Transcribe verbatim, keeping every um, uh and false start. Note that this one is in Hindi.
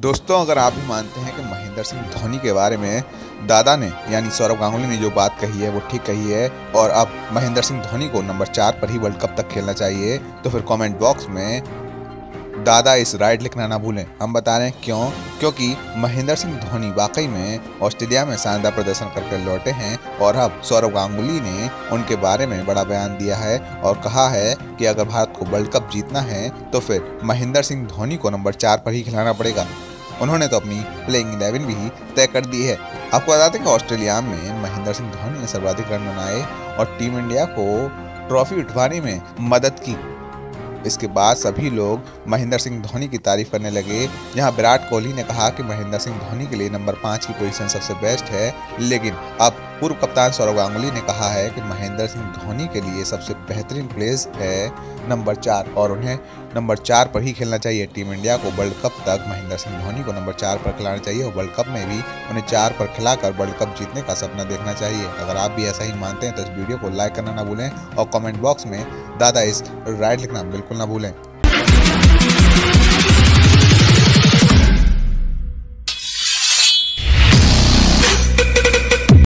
दोस्तों, अगर आप भी मानते हैं कि महेंद्र सिंह धोनी के बारे में दादा ने यानी सौरव गांगुली ने जो बात कही है वो ठीक कही है और अब महेंद्र सिंह धोनी को नंबर चार पर ही वर्ल्ड कप तक खेलना चाहिए, तो फिर कमेंट बॉक्स में दादा इस राइट लिखना ना भूलें। हम बता रहे हैं क्यों, क्योंकि महेंद्र सिंह धोनी वाकई में ऑस्ट्रेलिया में शानदार प्रदर्शन करके लौटे हैं और अब सौरव गांगुली ने उनके बारे में बड़ा बयान दिया है और कहा है कि अगर भारत को वर्ल्ड कप जीतना है तो फिर महेंद्र सिंह धोनी को नंबर चार पर ही खिलाना पड़ेगा। उन्होंने तो अपनी प्लेइंग इलेवन भी तय कर दी है। आपको बता दें कि ऑस्ट्रेलिया में महेंद्र सिंह धोनी ने सर्वाधिक रन बनाए और टीम इंडिया को ट्रॉफी उठवाने में मदद की। इसके बाद सभी लोग महेंद्र सिंह धोनी की तारीफ करने लगे। जहां विराट कोहली ने कहा कि महेंद्र सिंह धोनी के लिए नंबर पाँच की पोजीशन सबसे बेस्ट है, लेकिन अब पूर्व कप्तान सौरव गांगुली ने कहा है कि महेंद्र सिंह धोनी के लिए सबसे बेहतरीन प्लेस है नंबर चार और उन्हें नंबर चार पर ही खेलना चाहिए। टीम इंडिया को वर्ल्ड कप तक महेंद्र सिंह धोनी को नंबर चार पर खिलाना चाहिए और वर्ल्ड कप में भी उन्हें चार पर खिलाकर वर्ल्ड कप जीतने का सपना देखना चाहिए। अगर आप भी ऐसा ही मानते हैं तो इस वीडियो को लाइक करना ना भूलें और कमेंट बॉक्स में दादा इस राइट लिखना बिल्कुल ना भूलें।